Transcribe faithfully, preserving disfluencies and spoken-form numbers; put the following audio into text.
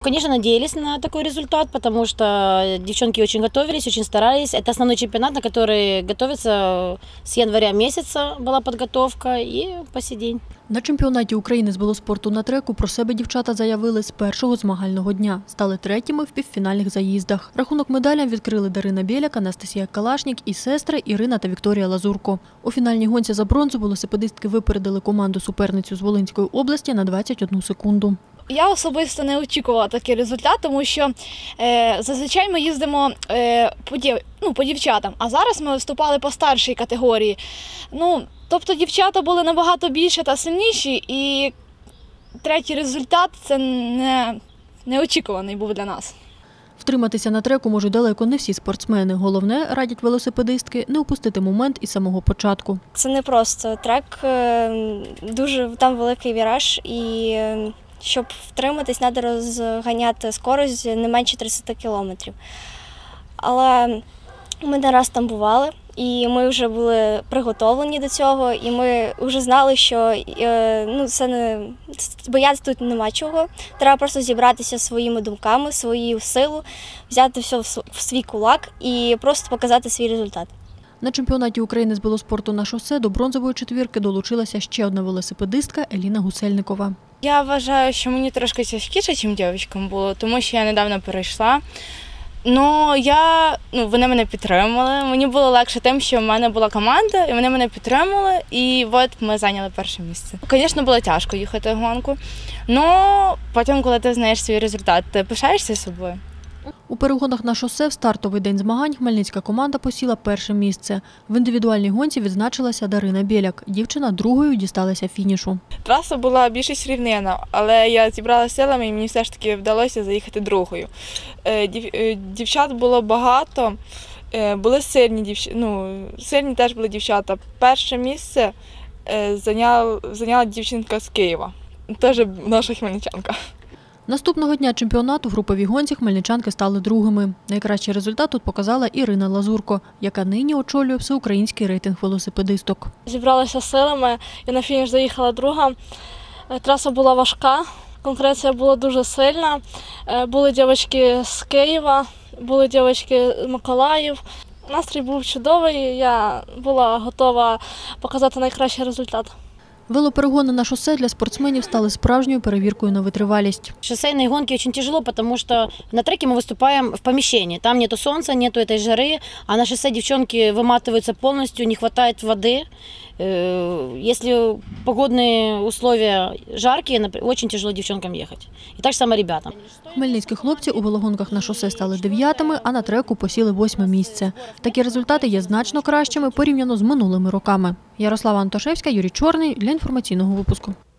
Конечно, надеялись на такой результат, потому что девчонки очень готовились, очень старались. Это основной чемпионат, на который готовятся с января месяца, была подготовка и по сей день. На чемпіонаті України з велоспорту на треку про себе дівчата заявили з першого змагального дня. Стали третіми в півфінальних заїздах. Рахунок медалям відкрили Дарина Бєляк, Анастасія Калашнік і сестри Ірина та Вікторія Лазурко. У фінальній гонці за бронзу велосипедистки випередили команду-суперницю з Волинської області на двадцять одну секунду. Я особисто не очікувала такий результат, тому що е, зазвичай ми їздимо е, по, дів, ну, по дівчатам, а зараз ми виступали по старшій категорії. Ну, тобто дівчата були набагато більше та сильніші, і третій результат – це не, неочікуваний був для нас. Втриматися на треку можуть далеко не всі спортсмени. Головне, радять велосипедистки, не упустити момент із самого початку. Це не просто трек, дуже там великий віраж, і щоб втриматись, треба розганяти скорость не менше тридцяти кілометрів. Але ми не раз там бували, і ми вже були приготовлені до цього, і ми вже знали, що ну, це не, боятися тут нема чого. Треба просто зібратися своїми думками, свою силу, взяти все в свій кулак і просто показати свій результат. На чемпіонаті України з велоспорту на шосе до бронзової четвірки долучилася ще одна велосипедистка Еліна Гусельникова. Я вважаю, що мені трошки тяжкіше, ніж дівчаткам було, тому що я недавно перейшла. Ну, я, ну, вони мене підтримували. Мені було легше тим, що в мене була команда, і вони мене підтримували, і от ми зайняли перше місце. Звісно, було тяжко їхати гонку, але потім, коли ти знаєш свій результат, ти пишаєшся собою. У перегонах на шосе в стартовий день змагань хмельницька команда посіла перше місце. В індивідуальній гонці відзначилася Дарина Бєляк. Дівчина другою дісталася фінішу. Траса була більш рівнина, але я зібрала силами і мені все ж таки вдалося заїхати другою. Дівчат було багато, були сильні дівчата, ну, сильні теж були дівчата. Перше місце зайняла, зайняла дівчинка з Києва, теж наша хмельничанка. Наступного дня чемпіонату в груповій гонці хмельничанки стали другими. Найкращий результат тут показала Ірина Лазурко, яка нині очолює всеукраїнський рейтинг велосипедисток. Зібралася силами і на фініш заїхала друга. Траса була важка, конкуренція була дуже сильна. Були дівчатки з Києва, були дівчатки з Миколаїв. Настрій був чудовий, я була готова показати найкращий результат. Велоперегоны на шоссе для спортсменів стали справжньою перевіркою на витривалість. Шоссейные гонки очень тяжело, потому что на треке мы выступаем в помещении. Там нету солнца, нету этой жары, а на шоссе девчонки выматываются полностью, не хватает воды. Если погодные условия жаркие, очень тяжело девчонкам ехать. И так же само ребятам. Хмельницькі хлопці у велогонках на шосе стали дев'ятими, а на треку посіли восьме місце. Такі результати є значно кращими порівняно з минулими роками. Ярослава Антошевська, Юрій Чорний для інформаційного випуску.